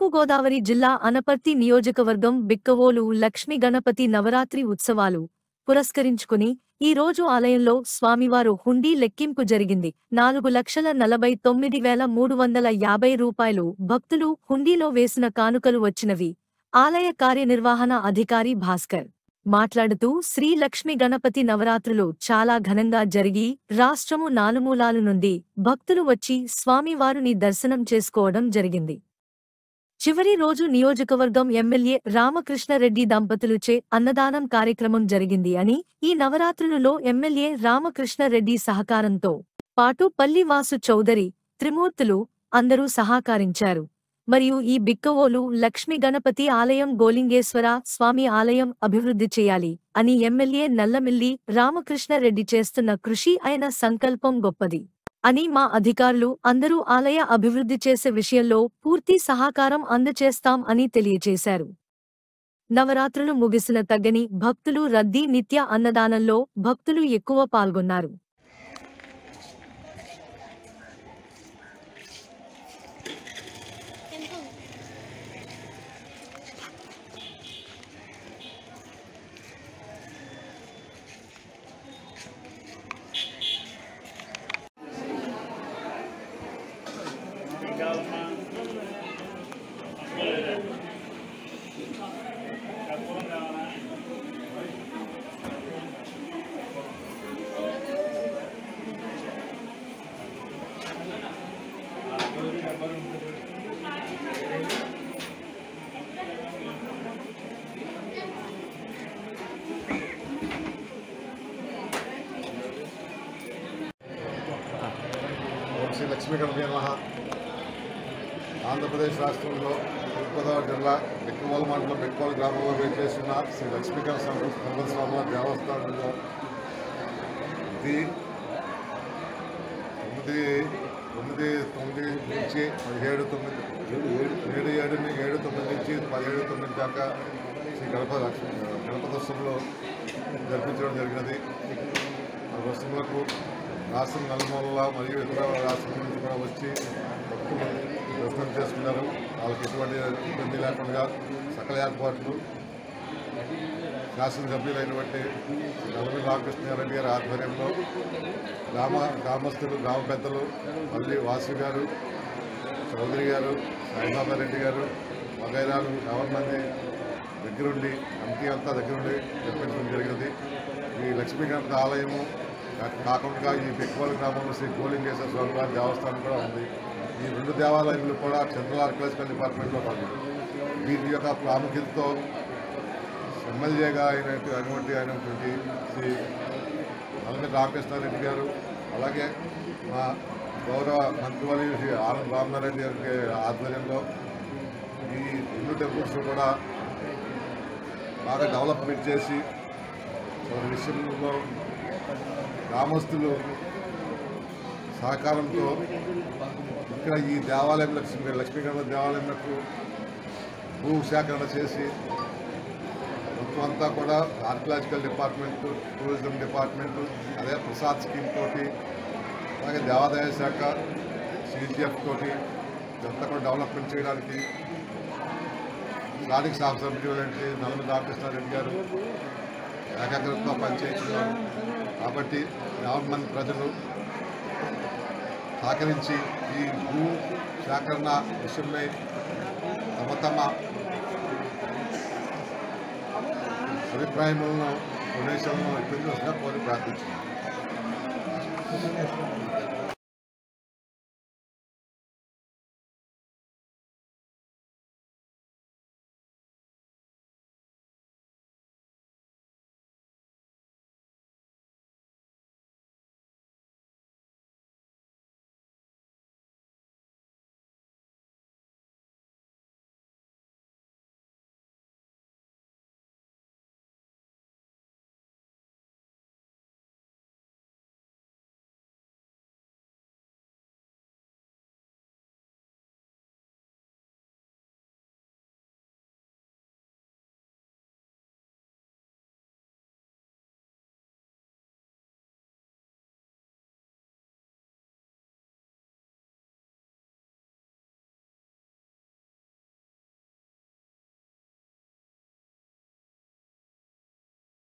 తూర్పుగోదావరి జిల్లా అనపర్తి నియోజకవర్గం బిక్కవోలు లక్ష్మీ గణపతి నవరాత్రి ఉత్సవాలు పురస్కరించుకుని ఈ రోజు ఆలయంలో స్వామివారు హుండీ లెక్కింపు జరిగింది. 4,49,350 రూపాయలు భక్తులు హుండీలో వేసిన కానుకలు వచ్చినవి. ఆలయ కార్యనిర్వహణ అధికారి భాస్కర్ మాట్లాడుతూ శ్రీ లక్ష్మీ గణపతి నవరాత్రులు చాలా ఘనంగా జరిగి రాష్ట్రము నాలుమూలాల నుండి భక్తులు వచ్చి స్వామివారిని దర్శనం చేసుకోవడం జరిగింది. చివరి రోజు నియోజకవర్గం ఎమ్మెల్యే రామకృష్ణరెడ్డి దంపతులుచే అన్నదానం కార్యక్రమం జరిగింది అని, ఈ నవరాత్రులలో ఎమ్మెల్యే రామకృష్ణరెడ్డి సహకారంతో పాటు పల్లివాసు చౌదరి, త్రిమూర్తులు అందరూ సహకరించారు. మరియు ఈ బిక్కవోలు లక్ష్మీ గణపతి ఆలయం గోలింగేశ్వర స్వామి ఆలయం అభివృద్ధి చేయాలి అని ఎమ్మెల్యే నల్లమిల్లి రామకృష్ణరెడ్డి చేస్తున్న కృషి అయిన సంకల్పం గొప్పది అని, మా అధికారులు అందరూ ఆలయ అభివృద్ధి చేసే విషయంలో పూర్తి సహకారం అందచేస్తాం అని తెలియజేశారు. నవరాత్రులు ముగిసిన తగ్గని భక్తులు రద్దీ, నిత్య అన్నదానంలో భక్తులు ఎక్కువ పాల్గొన్నారు. శ్రీ లక్ష్మీ గణపతి నమః. ఆంధ్రప్రదేశ్ రాష్ట్రంలో తూర్పుగోదావరి జిల్లా బిక్కవోలు మండలం బిక్కవోలు గ్రామంలో వేచేసిన శ్రీ లక్ష్మీ గణపతి స్వామి దేవస్థానంలో 9 నుంచి 7/9 నుంచి 17/9 దాకా శ్రీ గణపతోత్సవంలో జరిపించడం జరిగినది. ఆ ఉత్సవాలకు రాష్ట్రం నలుమూలల మరియు ఇతర రాష్ట్రాల నుంచి కూడా వచ్చి భక్తులు దర్శనం చేసుకున్నారు. వాళ్ళకి ఎటువంటి ఇబ్బంది లేకుండా సకల ఏర్పాట్లు శాసనసభ్యులైనటువంటి నల్లమిల్లి రామకృష్ణారెడ్డి గారి ఆధ్వర్యంలో గ్రామస్తులు, గ్రామ పెద్దలు, మళ్ళీ వాసు గారు, చౌదరి గారు, సాయిబాబారెడ్డి గారు వగైరాలు 50 మంది దగ్గరుండి, కమిటీ అంతా దగ్గరుండి జరిపించడం జరిగింది. ఈ లక్ష్మీ గణపతి ఆలయము కాకుండా ఈ బిక్కవోలు గ్రామంలో శ్రీ గోలింగేశ్వర స్వామివారి దేవస్థానం కూడా ఉంది. ఈ 2 దేవాలయాలు కూడా సెంట్రల్ ఆర్కియాలజికల్ డిపార్ట్మెంట్లో పడింది. వీటి యొక్క ప్రాముఖ్యతతో ఎమ్మెల్యేగా అయినటువంటి శ్రీ నల్లమిల్లి రామకృష్ణారెడ్డి గారు, అలాగే మా గౌరవ మంత్రివర్యులు శ్రీ ఆనంద్ రామనారెడ్డి గారి ఆధ్వర్యంలో ఈ 2 టెంపుల్స్ కూడా బాగా డెవలప్మెంట్ చేసి విషయంలో గ్రామస్తులు సహకారంతో ఇక్కడ ఈ దేవాలయం లక్ష్మీ గణపతి దేవాలయంకు భూసేకరణ చేసి మొత్తం అంతా కూడా ఆర్కియాలజికల్ డిపార్ట్మెంటు, టూరిజం డిపార్ట్మెంటు, అదే ప్రసాద్ స్కీమ్ తోటి, అలాగే దేవాదాయ శాఖ, సిజిఎఫ్ తోటి ఇదంతా కూడా డెవలప్మెంట్ చేయడానికి స్థానిక శాసనసభ్యులంటే నల్లమిల్లి రామకృష్ణారెడ్డి గారు ఏకాగ్రతతో పనిచేస్తున్నారు. కాబట్టి 50 మంది ప్రజలు సహకరించి ఈ భూ సేకరణ విషయమై తమ అభిప్రాయములను డొనేషన్లను ఇప్పించవలసిగా కోరి ప్రార్థించున్నాను.